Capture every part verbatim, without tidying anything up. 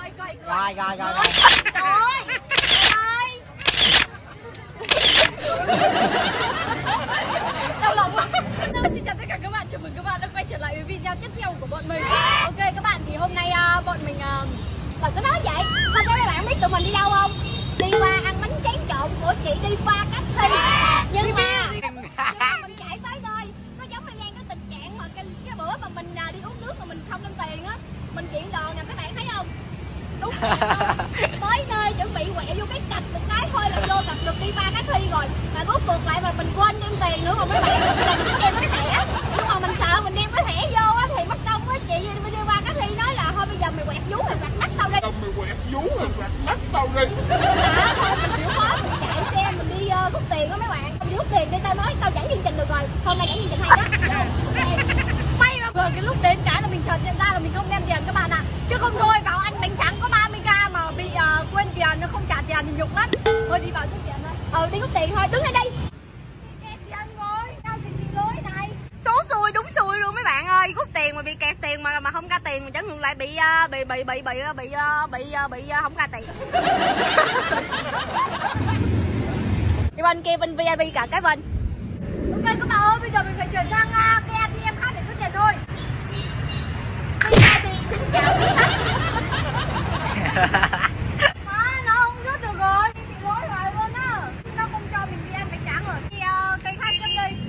coi coi Rồi rồi rồi. Trời ơi. Đau lòng quá. Xin chào tất cả các bạn, chào mừng các bạn đã quay trở lại với video tiếp theo của bọn mình. Ok các bạn, thì hôm nay uh, bọn mình uh, đừng có nói vậy. Không biết các bạn biết tụi mình đi đâu không? Đi qua ăn bánh tráng trộn của chị đi qua cách thi. Nhưng mà mình chạy tới nơi nó giống như cái tình trạng mà cái, cái bữa mà mình uh, đi uống nước mà mình không đem tiền á, mình chuyển đồ nè, các bạn thấy không? Đúng rồi. Tới nơi chuẩn bị quẹo vô cái cạch một cái thôi là vô cạch được đi ba cái thi rồi, mà cuối cuộc lại mà mình quên đem tiền nữa. Còn mấy bạn bây giờ mình có đem cái thẻ, nhưng mà mình sợ mình đem cái thẻ vô á thì mất công á. Chị đi đi ba cái thi nói là thôi bây giờ mày quẹt vú mày quẹt mắt tao đi, mày quẹt vú mày quẹt mắt tao đi. Đó thôi mình chịu khó mình chạy xe mình đi uh, rút tiền đó mấy bạn. Mình đi rút tiền đi, tao nói tao dẫn chương trình được rồi, hôm nay dẫn chương trình hay đó. May mà vừa cái lúc đến cái là mình chợt nhận ra là mình không đem tiền các bạn ạ. À. Chứ không thôi vào ăn bánh trắng có ba mươi k mà bị uh, quên tiền, nó không trả tiền thì nhục lắm. Thôi đi vào rút tiền thôi. Ừ đi rút tiền thôi, đứng ở đây. Kẹt tiền rồi, tao thì bị lối này. Số xui đúng xui luôn mấy bạn ơi, rút tiền mà bị kẹt tiền mà mà không ra tiền, mà chẳng ngược lại bị uh, bị bị bị bị bị uh, bị uh, bị uh, không ra tiền. Đi bên kia bên vê i pê cả cái bên. Ok các bạn ơi, bây giờ mình phải chuyển sang uh, cái a tê em khác để rút tiền thôi. vê i pê xin chào quý khách. Má nó không rút được rồi, bị lỗi rồi luôn á. Nó không cho mình đi ăn bánh tráng rồi. Thì uh, cây khách cất đi.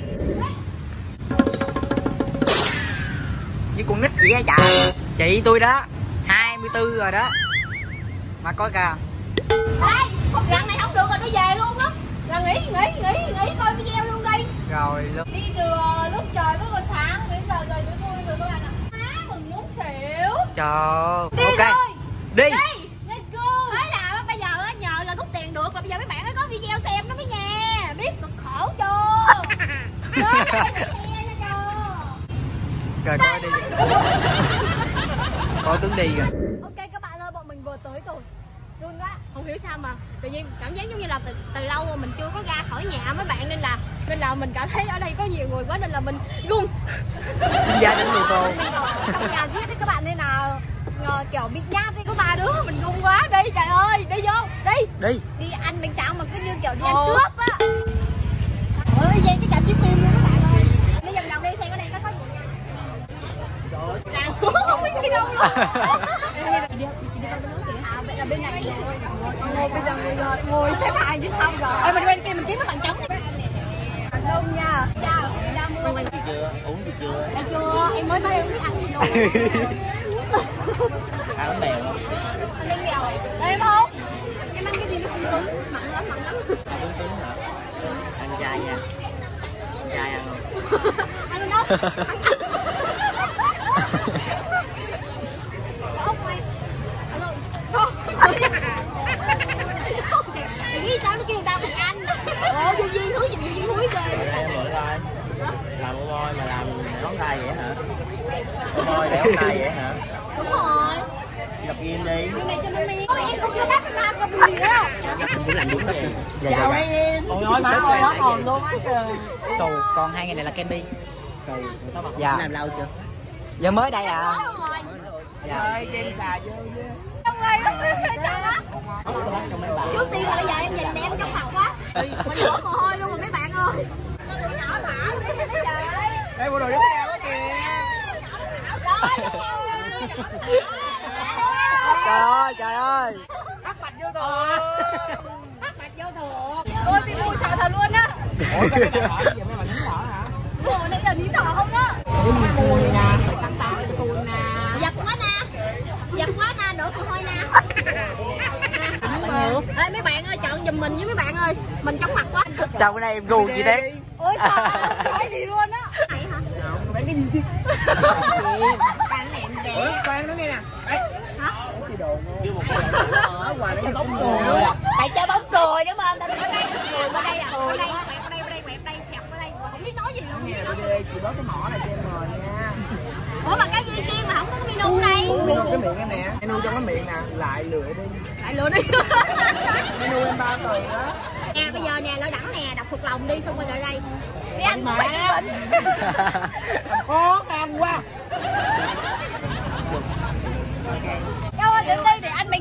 Như con nít vậy á trời. Chị tôi đó hai mươi tư rồi đó mà coi kìa. Đây, lần này không được rồi, đi về luôn á. Là nghỉ nghỉ nghỉ nghỉ coi video luôn đi. Rồi lúc Đi từ uh, lúc trời bắt đầu sáng đến giờ rồi tới vui rồi các bạn ạ. Má mình muốn xỉu. trời. Đi Ok thôi. đi. Đi, let's go. Thế là bây giờ á, nhờ là rút tiền được là bây giờ mấy bạn mới có video xem đó mấy nha. Biết cực khổ chưa? Nhớ like và share nha cho. Rồi coi đi. Coi tướng đi rồi. Ok các bạn ơi, bọn mình vừa tới rồi. Luôn quá, không hiểu sao mà tự nhiên cảm giác giống như là từ, từ lâu mà mình chưa có ra khỏi nhà mấy bạn, nên là nên là mình cảm thấy ở đây có nhiều người quá nên là mình run. Xin gia đến người cô. Trong nhà giết đấy các bạn, nên là ngờ, kiểu bị nhát đi có ba đứa mình run quá. Đi trời ơi, đi vô đi Đi đi ăn bánh tráng mà cứ như kiểu đi ăn cướp á. Ôi vậy cái cảnh chiếu phim luôn các bạn ơi. Đi vòng vòng đi xem ở đây có có gì nha. Không biết đi đâu luôn. Chị đi chị đi đâu kìa. À vậy là bên này rồi. Ngồi bây giờ ngồi rồi, ngồi xếp hàng chứ không rồi. Ơi mình bên kia mình kiếm cái thằng trống đi. Đông nha. Chào, em đang mua gì chưa? Uống gì chưa? Đã chưa, em mới tới em biết ăn gì đâu. Ăn bánh bèo không? Ăn bánh bèo. Đây em không? Em ăn cái gì nó không cứng, mặn lắm, mặn lắm. Cứng cứng hả? Ăn chay nha. Ăn chay ăn không? Ăn luôn đó. Chị nghĩ sao nó kêu người ta mình ăn. Ồ, vô duyên húi gì vô duyên húi ghê. Em mượn coi. Làm ô môi mà làm ngón tay vậy hả? Ô môi để ngón tay vậy hả? Đúng rồi. Đập im đi. Cái này cho nó mi. Ôi em không chưa đáp nam có gì đó. Cũng làm đúng gì. Chào mấy em. Ôi ơi má ơi nó còn luôn á trời. Sù còn hai ngày này là candy. Sù. Dạ. Làm lâu chưa? Giờ mới đây à. Dạ. Ơi cho em xài vô chứ. Trong ngày đó sao đó. Trước tiên là bây giờ em nhìn em trong mặt quá. Mình đổ mồ hôi luôn rồi mấy bạn ơi. Nhỏ thả đi bây giờ ơi. Ê bộ đồ giống nhau quá kìa. Trời ơi, trời ơi. Hắc bạch vô thừa. Hắc bạch vô thừa. Ôi bị mùi sợ thật luôn á. Ủa cái này hỏi giờ mấy bạn nín thở hả? Ủa nãy giờ nín thở không đó. Mùi nè, tặng tặng cho tôi nè. Giật quá nè. Giật quá nè, đổ mồ hôi nè. Ê mấy bạn ơi, chọn giùm mình với mấy bạn ơi. Mình chóng mặt quá. Sao bữa nay em gù chị thế? Ôi sao nói gì luôn á. Này hả? Bạn cái gì chứ? Bạn này em đẹp. Khoan nó nghe nè. Hả? Cái đồ đưa một cái ở ngoài đấy bóng cười. Tại chơi bóng cười nữa mà. Tao ở đây, ở đây à, ở đây, quẹt ở đây, ở đây, quẹt ở đây, kẹp ở đây. Không biết nói gì luôn. Nghe đi, chị bớt cái mỏ này cho em mời nha. Ủa mà cái gì riêng mà không có cái menu đây. Menu cái miệng em nè. Menu trong cái miệng nè, lại lựa đi. Lại lựa đi. Menu em ba từ đó. Nè bây giờ nè, lỡ đẳng nè, đọc thuộc lòng đi xong rồi lại đây. Đi anh mà bệnh. Khó khăn quá. Đâu anh đứng đi để anh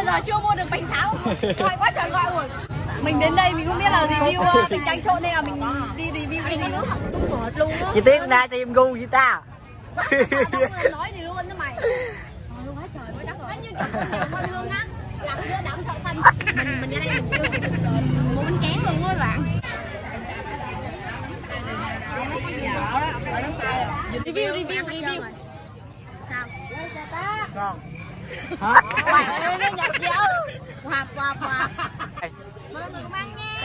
giờ chưa mua được bánh cháo. Gọi quá trời gọi rồi. Mình đến đây mình không biết là review uh, bánh tráng trộn nên là mình đi review cái nước hỏng tung ruột luôn á. Chị Tiến ra cho em gu với ta. Không nói gì luôn đó mày. Ôi quá trời quá đất rồi. Như kiểu con nhiều con luôn á. Lặn giữa đám thợ xanh. Mình mình ra đây mình chưa được mua bánh tráng luôn á bạn. Review review review. Sao? Ngon. Hả? Trời ơi nó nhập vô. Hòa hòa hòa. Mọi người cùng ăn nha.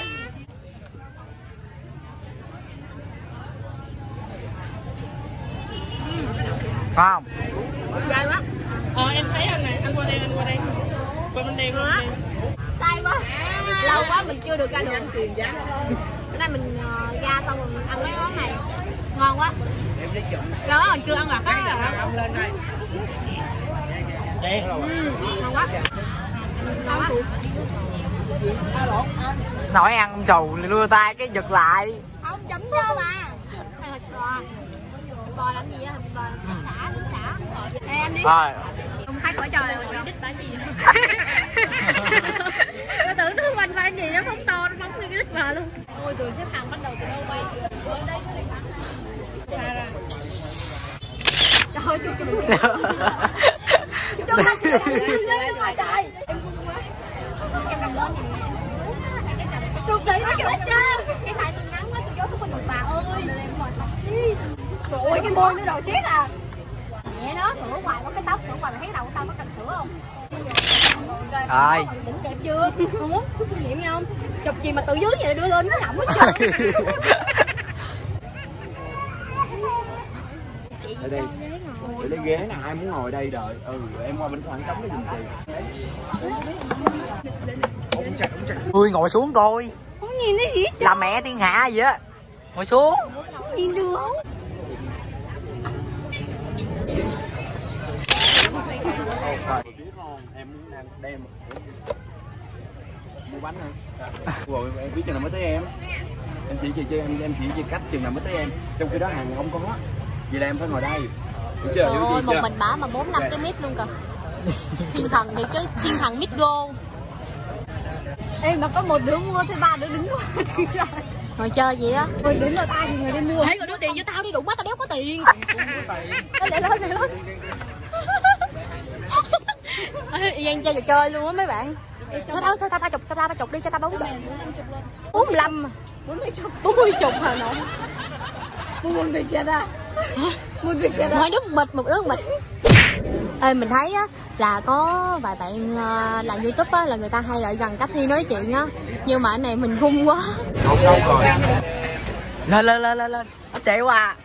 Ngon. Cay quá. Ờ em thấy anh này, anh qua đây, anh qua đây. Qua bên đây, qua bên đây. Cay quá. Lâu quá mình chưa được ra đường. Bữa nay mình uh, ra xong rồi mình ăn mấy món này. Ngon quá. Lâu quá rồi chưa ăn lạc á. Ông lên đây. Ừ, ngon quá. Ngon quá. Nói ăn ông trù lưa tay cái giật lại. Không chấm vô mà. Đây là thịt bò. Thịt bò làm gì á? Thịt bò xả, thịt xả. Ê anh đi. Rồi. Không khách quá trời rồi. Đích bán gì nữa. Tôi tưởng nó quanh quanh gì nó phóng to, nó phóng nguyên cái đích bò luôn. Ôi rồi xếp hàng bắt đầu từ đâu bay? Ở đây có thể bán ra. Trời ơi, chú chú. Chú khách lên ngoài trời. Em vui quá. Em cầm lên nè. Chú tí nó kìa chứ. Cái tay tôi ngắn quá, tôi vô không được bà ơi. Trời ơi, cái môi nó đồ chết à. Mẹ nó sửa hoài có cái tóc, sửa hoài mày thấy đầu tao có cần sửa không? Rồi. Đỉnh đẹp chưa? Không muốn, có kinh nghiệm nha không? Chụp gì mà từ dưới vậy đưa lên nó lỏng hết trơn. Ở đây, ở đây ghế nào ai muốn ngồi đây đợi. Ừ, em qua bên khoảng trống để dùng tiền. Ui ngồi xuống coi. Không nhìn thấy gì hết. Là mẹ thiên hạ gì á. Ngồi xuống. Không nhìn được không? Em muốn đang đem mua bánh hả? Rồi em biết chừng nào mới tới em. Em chỉ cho em em chỉ chỉ cách chừng nào mới tới em. Trong khi đó hàng không có. Vậy là em phải ngồi đây. Hiểu chưa? Hiểu Ôi, chưa? một mình bả mà bốn năm cái mít luôn kìa. Thiên thần thì chứ, thiên thần mít go. Ê mà có một đứa mua thôi ba đứa đứng qua. Ngồi chơi gì đó. Ngồi đứng là ai thì người đi mua. Ê rồi đưa tiền cho tao đi, đủ quá tao đéo có tiền. Ê để lên để lên. Giang chơi trò chơi luôn á mấy bạn. Thôi thôi thôi tao chụp cho tao tao chụp đi cho tao bốn bốn mươi lăm mà. bốn mươi chục. bốn mươi chục Hà Nội. Mua việc kia ra. Mua việc kia ra. Hai đứa mệt một đứa mệt. Ê mình thấy á là có vài bạn uh, làm YouTube á là người ta hay lại gần cách thi nói chuyện á, nhưng mà anh này mình run quá. Không đâu rồi. Lên lên lên lên lên. Nó sẽ qua.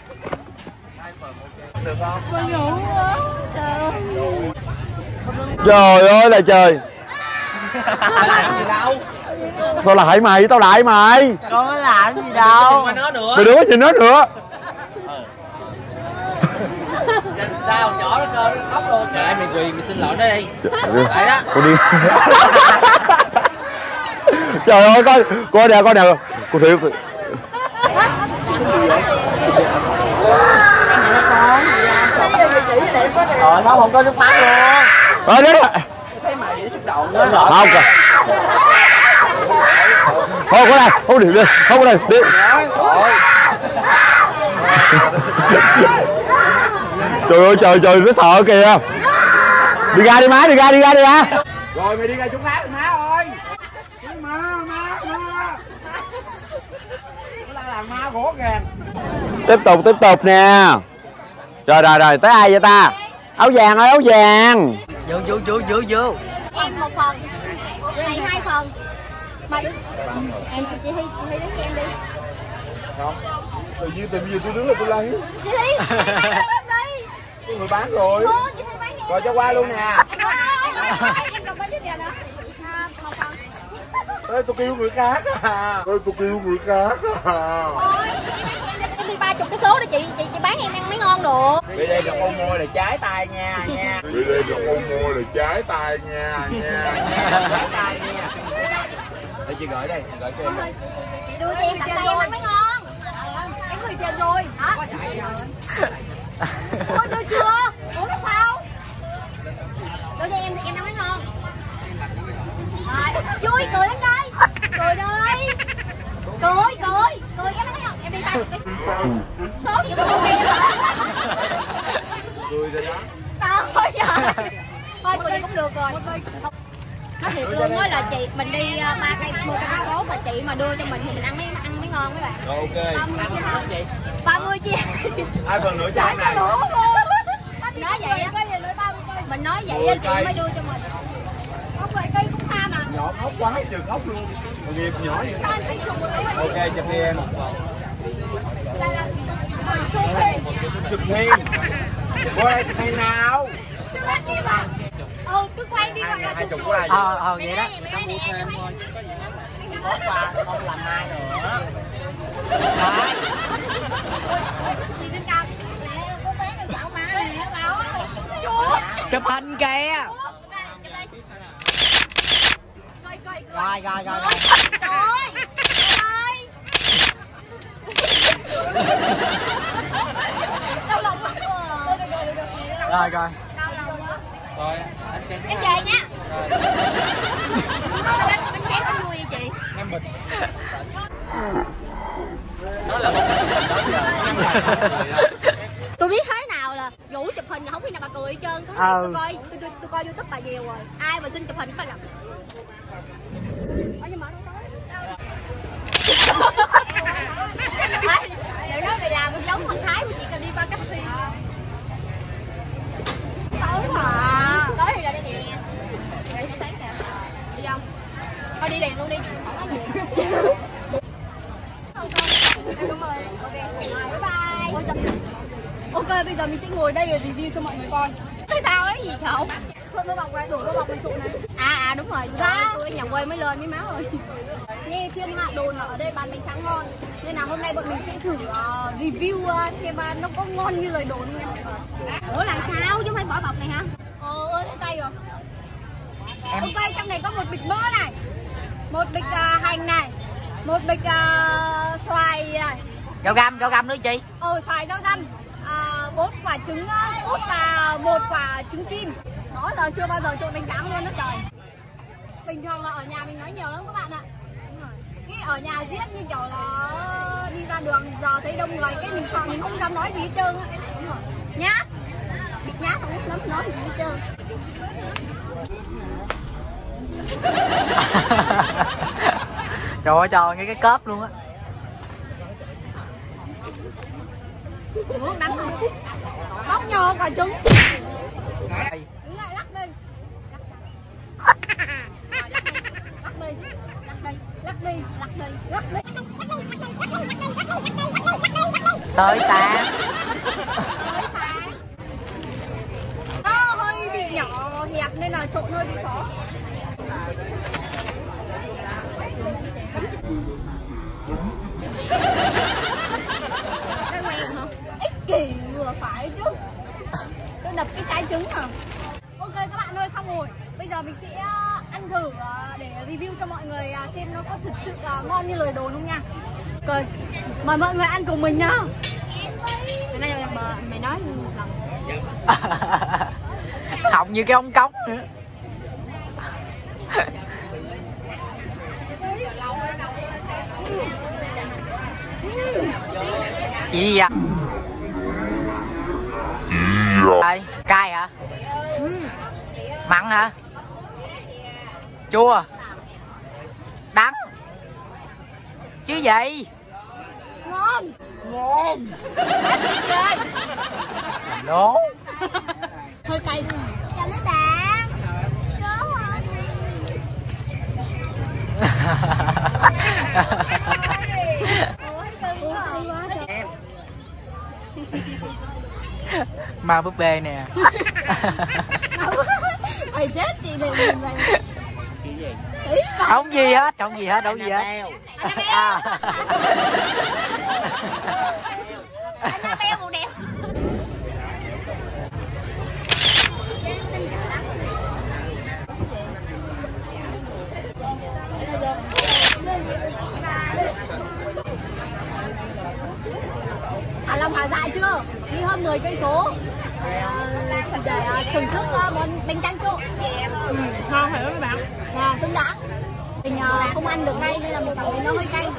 Được không? Mình ngủ quá. Trời ơi. Trời ơi là trời. Làm gì đâu. Tao lại mày, tao lại mày. Con có làm gì đâu. Mày đừng có nhìn nó nữa. Sao nhỏ nó cơ nó khóc luôn. Trời ơi mày quỳ mày xin lỗi nó đi. Lại đó. Cô đi. Trời ơi coi, coi nè coi nè. Cô thiệt. Trời nó không có nước mắt luôn. Rồi đến rồi. Thấy mày xúc động nữa. Không kìa. Thôi có đây, không đi đi, không có đây, đi. Trời ơi trời trời nó sợ kìa. Đi ra đi má, đi ra đi ra đi ra. Rồi mày đi ra chỗ khác má ơi. Má má má. Nó là ma gỗ gàng. Tiếp tục tiếp tục nè. Rồi rồi rồi tới ai vậy ta? Áo vàng ơi áo vàng. Vô vô vô vô vô. Em một phần. Này hai phần. Mà đứng. Em chị Thi, chị Thi đứng cho em đi. Không. Tự nhiên tự nhiên tôi đứng là tôi lấy. Chị Thi. Em đi. Có người bán rồi. Thôi, chị Thi bán đi. Rồi cho qua luôn nè. Em còn bao nhiêu tiền nữa? À, một phần. Ê tôi kêu người khác à. Ê tôi kêu người khác à. Thôi, em đi ba chục cái số để chị chị chị bán em ăn mới ngon được. Bị đây gặp con môi là trái tay nha nha. Bị đây gặp con môi là trái tay nha nha. Trái tay nha. Để chị gửi đây, chị gửi cho em. Chị đưa cho em đặt tay em ăn mới ngon. Em gửi tiền rồi. Hả? Ủa đưa chưa? Ủa cái sao? Đưa cho em thì em ăn mới ngon. Vui cười lên coi. Cười đây. Cười cười. Cười em thấy không? Em đi tay. Sốt cười. Cười rồi đó. Thôi rồi. Thôi cười cũng được rồi. Nói thiệt luôn á là chị mình đi ba cây mua cây số mà chị mà đưa cho mình thì mình ăn mới ăn mới ngon mấy bạn. Rồi ok. ba mươi chia. Ai phần nửa chai này. Nói vậy á. Mình nói vậy á chị mới đưa cho mình. Không phải cây cũng xa mà. Nhỏ khóc quá, trừ khóc luôn. Còn nghiệp nhỏ vậy. Ok, chụp đi em. Chụp thêm. Qua đây chụp thêm nào. Chụp hết đi mà. Ừ, cứ quay đi gọi là hai chụp chục cái này. Ờ, ờ vậy đó. Không làm mai nữa. Đấy. Chụp hình kìa. Coi, Rồi rồi rồi rồi. rồi. Đau lòng quá. Rồi rồi. Đau lòng quá. Rồi, anh kêu Em về nha. Bánh chén nó vui vậy chị. em bịch. Đó là một cái chụp hình đó giờ. Năm lần. Tôi biết thế nào là vũ chụp hình là không biết nào bà cười hết trơn. Tôi, Ừ. tôi coi tôi, tôi, tôi coi YouTube bà nhiều rồi. Ai mà xin chụp hình phải gặp. Ủa nhưng mà đâu tới. Để nói mày làm giống con Thái mà chị cần đi ba cách thì. Tối mà. Tối thì ra đây nè. Để sáng nè. Đi không? Thôi đi liền luôn đi. Đúng rồi. Ok. Bye bye. Ok, bây giờ mình sẽ ngồi đây để review cho mọi người coi. Cái tao đấy gì không? Trộn nó bọc này, đổ nó bọc này trộn này. À à đúng rồi, dạ. Tôi ở nhà quê mới lên với má rồi. Nghe thiên hạ đồn là ở đây bán bánh tráng ngon. Nên là hôm nay bọn mình sẽ thử uh, review uh, xem uh, nó có ngon như lời đồn không nha. Ủa là sao chứ không phải bỏ bọc này hả? Ờ, ơi đến tay rồi. Em... Ok, trong này có một bịch mỡ này, một bịch uh, hành này, một bịch uh, xoài này. Gạo găm, gạo găm nữa chị. Ờ, xoài rau răm, à, bốn quả trứng cút và một quả trứng chim. Đó giờ chưa bao giờ trộn bánh tráng luôn đó trời. Bình thường là ở nhà mình nói nhiều lắm các bạn ạ. Cái ở nhà giết như kiểu là đi ra đường giờ thấy đông người cái mình sợ mình không dám nói gì hết trơn á. Nhát, bị nhát không lắm nói gì hết trơn. Trời ơi trời, nghe cái cớp luôn á. Ủa, đánh không? Bóc nhờ quả trứng. Đây. Đứng lại lắc đi. Lắc đi. Lắc đi. Lắc đi. Lắc đi. Lắc đi. Tới sáng. Tới sáng. Nó hơi bị nhỏ hẹp nên là trộn hơi bị khó. Ích kỷ vừa phải chứ. Tôi đập cái trái trứng à. Ok các bạn ơi, xong rồi. Bây giờ mình sẽ ăn thử để review cho mọi người xem nó có thực sự ngon như lời đồn không nha. Ok, mời mọi người ăn cùng mình nhá. Cái này mày nói một lần. Họng như cái ống cốc nữa. Gì vậy? Đây, cay hả? Ừ. Mặn hả? Chua? Đắng? Chứ gì? Ngon. Ngon. Chơi. Lố. Hơi cay. Chào mấy bạn. Số Ma búp bê nè. Mày chết chị này mình mày. Không gì hết, không gì hết, đâu gì hết. À. Anh nó beo một đèo. Hà Long Hà Dạ chưa? Đi hơn mười cây số. Chỉ để thưởng thức món bánh tráng trộn. Ừ, ngon phải không các bạn? Ngon, xứng đáng. Mình uh, không ăn được ngay nên là mình cảm thấy nó hơi cay.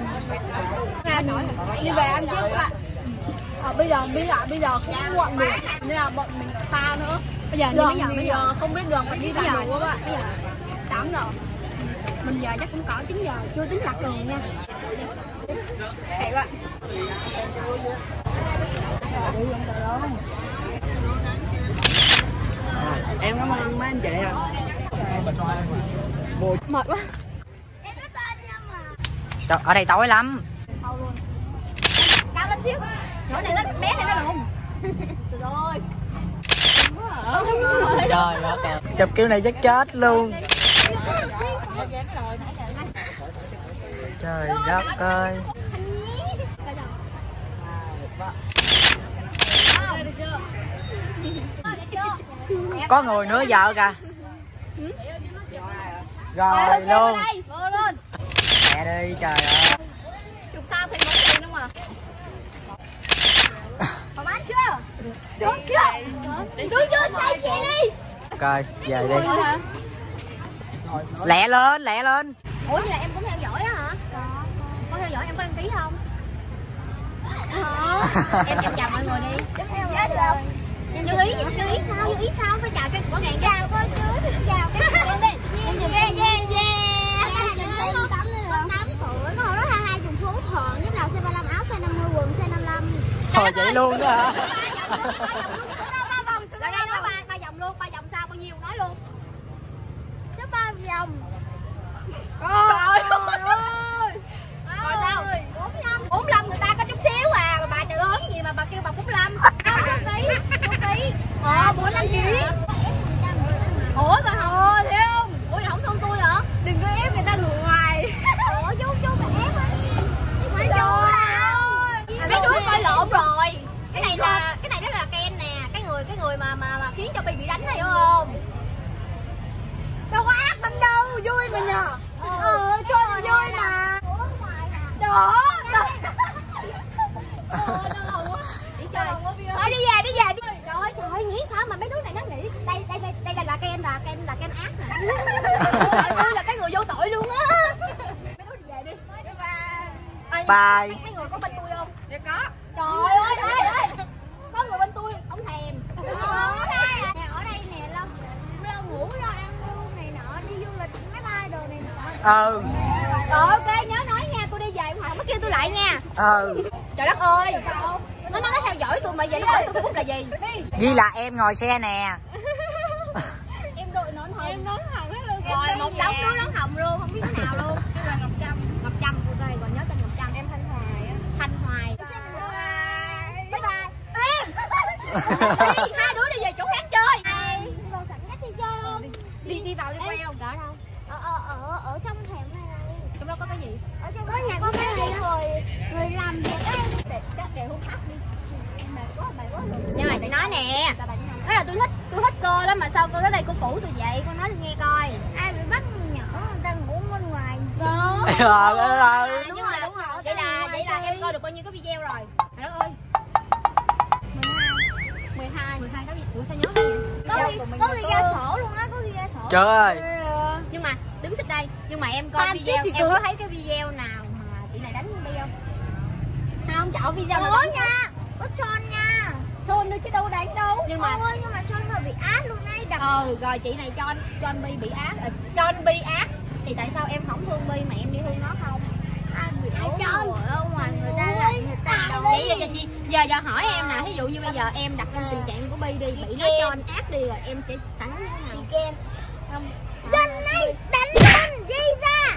Đi về ăn tiếp các bạn. À, bây giờ bây giờ bây giờ cũng muộn rồi nên là bọn mình ở xa nữa. Bây giờ đường bây giờ, thì bây giờ không biết đường, phải đi bây giờ các bạn. Bây giờ tám giờ. Mình giờ chắc cũng có chín giờ, chưa tính lạc đường nha. Các bạn. Em cảm ơn mấy anh chị ạ. Mệt quá. Trời, ở đây tối lắm. Cao lên xíu. Chỗ này nó bé này nó đụng. Được rồi. Trời ơi kìa. Chụp kiểu này chắc chết luôn. Trời đất ơi. Có người nữa vợ kìa. Rồi luôn. Mẹ đi trời ơi. Chụp sao thì vẫn tiền đúng không ạ? Còn bán chưa? Xuống chưa? Xuống chưa? Say chị đi. Ok, về đi. Lẹ lên, lẹ lên. Ủa vậy là em cũng theo dõi á hả? Có theo dõi em có đăng ký không? Hả? Em chào chào mọi người đi. Chết rồi. Em chú ý, chú ý sao? Chú ý sao? Phải chào cho có ngàn chào cô chú. Xin chào các bạn đi. Em dùng yeah yeah yeah. Con tám tuổi, con hồi đó hai hai dùng phố thọn, nhất nào xe ba mươi lăm áo, xe năm mươi quần, xe năm mươi lăm. Thôi vậy luôn đó hả? Lại đây nói ba ba vòng luôn, ba vòng sao bao nhiêu nói luôn. Chứ ba vòng. Trời ơi. Rồi sao? bốn mươi lăm. bốn mươi lăm người ta có chút xíu à, mà bà trời lớn gì mà bà kêu bà bốn mươi lăm. Không số ký, số ký. Ờ bốn mươi lăm ký. Ủa rồi hả? Thấy không? Ủa vậy không thương tôi hả? Đừng có ép người ta ngồi ngoài. Ủa chú chú mà ép á. Mấy chú đâu. Mấy đứa coi lộn rồi. Cái này là cái này đó là Ken nè, cái người cái người mà mà mà khiến cho Bi bị đánh này đúng không? Đâu có ác lắm đâu, vui mà nhờ. Ờ, cho vui mà. Đó. Thôi đi về, đi về đi. Trời trời ơi, nghĩ sao mà mấy đứa này nó nghĩ đây đây đây đây là Ken là Ken là Ken ác nè. Tôi là cái người vô tội luôn á. Mấy đứa đi về đi. Bye. Bye. Mấy người có bên tôi không? Dạ có. Trời ơi, ơi ơi. Có người bên tôi không thèm. Ở đây nè, ở đây nè, lo lo ngủ lo ăn uống này nọ, đi du lịch máy bay đồ này nọ. Ừ. Rồi ok, nhớ nói nha, tôi đi về mà không có kêu tôi lại nha. Ừ. Trời đất ơi. Nó nó nó theo dõi tôi mà giờ nó hỏi tôi Facebook là gì? Ghi là em ngồi xe nè. Em đội nón hồng. Em nón hồng hết luôn. Rồi một đống đứa nón hồng luôn, không biết thế nào luôn. Em là Ngọc Trâm. Ngọc Trâm của đây, còn nhớ tên Ngọc Trâm. Em Thanh Hoài á. Thanh Hoài. Bye bye. Em. Đi, hai đứa đi về chỗ khác chơi. Còn sẵn cách đi chơi không? Đi đi vào đi quay không? Ở đâu? Ở ở ở ở trong hẻm này này. Trong đó có cái gì? Ở trong có nhà có cái gì người người làm việc ấy. Để để hôn khách đi. Mệt quá, mệt quá luôn. Nhưng mà tôi nói nè. Đó là tôi thích, tôi thích cô lắm mà sao cô tới đây cô phủ tôi vậy? Cô nói tôi nghe coi. Ai bị bắt nhỏ người ta ngủ bên ngoài. Đó. Ờ ờ. Đúng rồi, đúng rồi. Vậy là vậy là em coi được bao nhiêu cái video rồi? Trời đất ơi. mười hai, mười hai cái gì? Ủa sao nhớ vậy? Có ghi, có ghi ra sổ luôn á, có ghi ra sổ. Trời ơi. Nhưng mà đứng xích đây, nhưng mà em coi video, em có thấy cái video nào mà chị này đánh đi không? Không, chọn video nào đánh nha. Có John nha. John nữa chứ đâu đánh đâu. Nhưng mà ôi, nhưng mà John mà bị ác luôn ấy. Đập. Ừ, rồi chị này John, John Bi bị ác, à, John Bi ác. Thì tại sao em không thương Bi mà em đi thương nó không? Ai bị ác ở ngoài người ta lại người ta đâu. Vậy giờ, giờ, giờ giờ hỏi em nè, ví dụ như bây giờ em đặt trong tình trạng của Bi đi, bị nó John ác đi rồi em sẽ phản ứng như thế nào? Không. John này đánh John đi ra.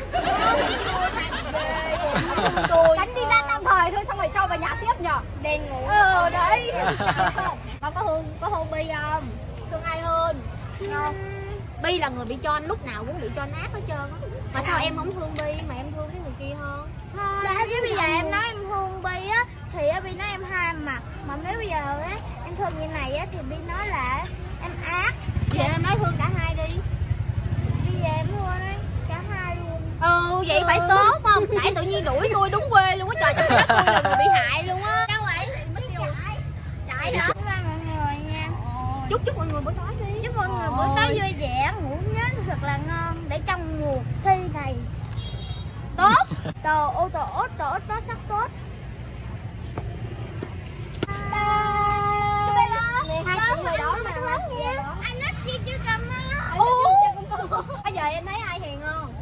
Tôi đánh đi ra tạm thời thôi, xong rồi cho vào nhà tiếp nhờ. Đen ngủ. Ừ đấy. Con có hôn có hôn Bi không? Thương ai hơn? Không. Bi là người bị John, lúc nào cũng bị John ác hết trơn á. Mà sao em không thương Bi mà em thương cái người kia hơn? Thôi. Chứ bây giờ em nói em thương Bi á thì Bi nói em hai mặt. Mà nếu bây giờ á em thương như này á thì Bi nói là em ác. Vậy em nói thương cả hai đi. Bây giờ em thương đấy, cả hai luôn. Ừ vậy ừ. Phải tốt không? Tại tự nhiên đuổi tôi đúng quê luôn á trời, trời tôi là người bị hại luôn á. Đâu vậy? Mất chạy. Chạy hả? Chúc mọi người nha. Chúc chúc mọi người buổi tối đi. Chúc mọi người buổi tối vui vẻ, ngủ nhớ thật là ngon để trong mùa thi này này. Tốt. Tờ ô tô ốt tốt tốt sắc tốt. Hai chị hồi đó mà anh nắp chi chưa cầm á. Bây giờ em thấy ai hiền không?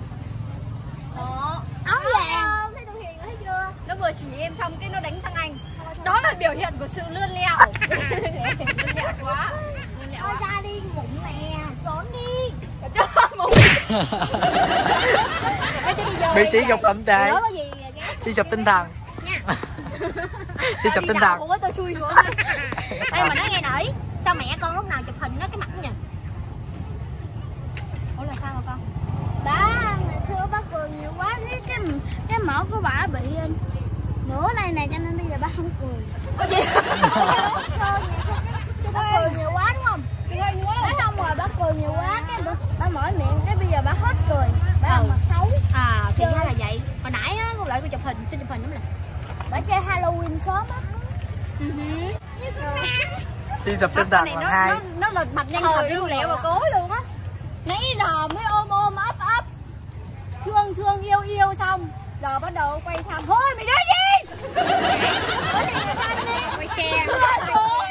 Đó. Áo vàng. Thấy tôi hiền thấy chưa? Nó vừa chỉ em xong cái nó đánh sang anh. Đó là biểu hiện của sự lươn lẹo. Lươn lẹo quá. Lươn lẹo quá. Thôi ra đi ngủ nè. Trốn đi. Bị sĩ dục tâm tệ. Suy sụp tinh thần. Nha. Suy sụp tinh thần. Ủa tôi chui luôn. Đây mà nói nghe nổi. Sao mẹ con lúc nào chụp hình nó cái mặt nhỉ? Ủa là sao hả con? Bà ngày xưa bác cười nhiều quá cái cái, cái mỏ của bà bị nửa này nè cho nên bây giờ bác không cười. Có gì? Bác cười nhiều quá đúng không? Nói không rồi bác cười nhiều quá cái bà mỏi miệng cái bây giờ bà hết cười. Bà ừ. Mặt xấu. À thì ra là vậy. Hồi nãy á cô lại cô chụp hình xin chụp hình đúng là. Bà chơi Halloween sớm á. Suy sụp tinh thần còn hai. Nó nó lệch mặt nhanh thật luôn lẹo và cố luôn á. Nãy giờ mới ôm ôm ấp ấp thương thương yêu yêu xong giờ bắt đầu quay sang thôi mày đi đi quay xe rồi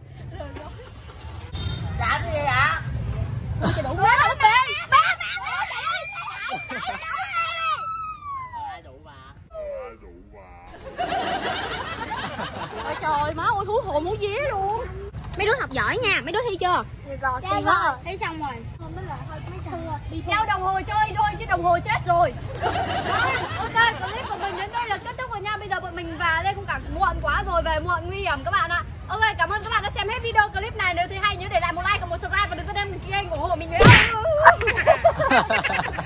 Dạ cái gì ạ? Trời đủ má hết ba ba Ai đủ bà? Ai đủ bà? Ôi trời má ơi thú hồn muốn vía luôn. Mấy đứa học giỏi nha, mấy đứa thi chưa? Rồi thi rồi, thi xong rồi. Không biết là thôi mấy sao đi theo đồng hồ chơi thôi chứ đồng hồ chết rồi. Rồi, ok, clip của mình đến đây là kết thúc rồi nha. Bây giờ bọn mình về đây cũng cả muộn quá rồi, về muộn nguy hiểm các bạn ạ. Ok, cảm ơn các bạn đã xem hết video clip này. Nếu thấy hay nhớ để lại một like và một subscribe và đừng có đem kênh ủng hộ mình nhé.